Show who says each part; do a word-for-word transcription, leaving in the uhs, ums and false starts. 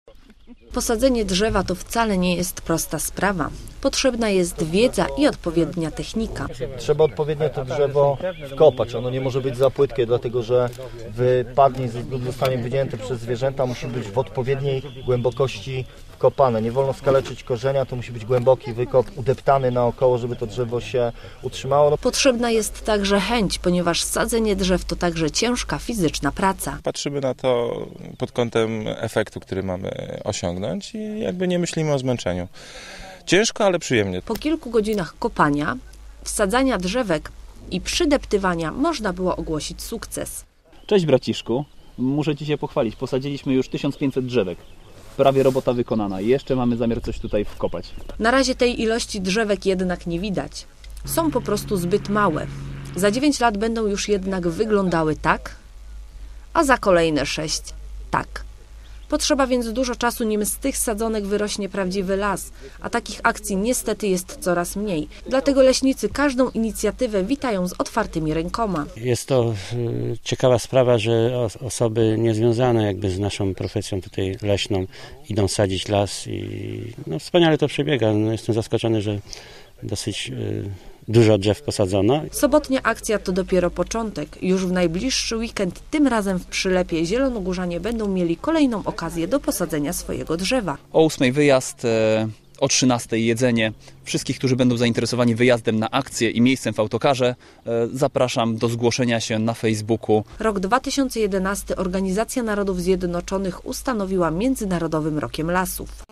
Speaker 1: Posadzenie drzewa to wcale nie jest prosta sprawa. Potrzebna jest wiedza i odpowiednia technika.
Speaker 2: Trzeba odpowiednio to drzewo wkopać. Ono nie może być za płytkie, dlatego że wypadnie lub zostanie wygięte przez zwierzęta. Musi być w odpowiedniej głębokości wkopane. Nie wolno skaleczyć korzenia, to musi być głęboki wykop, udeptany naokoło, żeby to drzewo się utrzymało.
Speaker 1: Potrzebna jest także chęć, ponieważ sadzenie drzew to także ciężka fizyczna praca.
Speaker 3: Patrzymy na to pod kątem efektu, który mamy osiągnąć i jakby nie myślimy o zmęczeniu. Ciężko, ale przyjemnie.
Speaker 1: Po kilku godzinach kopania, wsadzania drzewek i przydeptywania można było ogłosić sukces.
Speaker 4: Cześć braciszku, muszę Ci się pochwalić, posadziliśmy już tysiąc pięćset drzewek. Prawie robota wykonana. Jeszcze mamy zamiar coś tutaj wkopać.
Speaker 1: Na razie tej ilości drzewek jednak nie widać. Są po prostu zbyt małe. Za dziewięć lat będą już jednak wyglądały tak, a za kolejne sześć tak. Potrzeba więc dużo czasu, nim z tych sadzonek wyrośnie prawdziwy las, a takich akcji niestety jest coraz mniej. Dlatego leśnicy każdą inicjatywę witają z otwartymi rękoma.
Speaker 5: Jest to ciekawa sprawa, że osoby niezwiązane jakby z naszą profesją tutaj leśną idą sadzić las i no, wspaniale to przebiega. No, jestem zaskoczony, że dosyć dużo drzew posadzono.
Speaker 1: Sobotnia akcja to dopiero początek. Już w najbliższy weekend, tym razem w Przylepie, zielonogórzanie będą mieli kolejną okazję do posadzenia swojego drzewa.
Speaker 4: O ósmej wyjazd, o trzynastej jedzenie. Wszystkich, którzy będą zainteresowani wyjazdem na akcję i miejscem w autokarze, zapraszam do zgłoszenia się na Facebooku.
Speaker 1: Rok dwa tysiące jedenasty Organizacja Narodów Zjednoczonych ustanowiła Międzynarodowym Rokiem Lasów.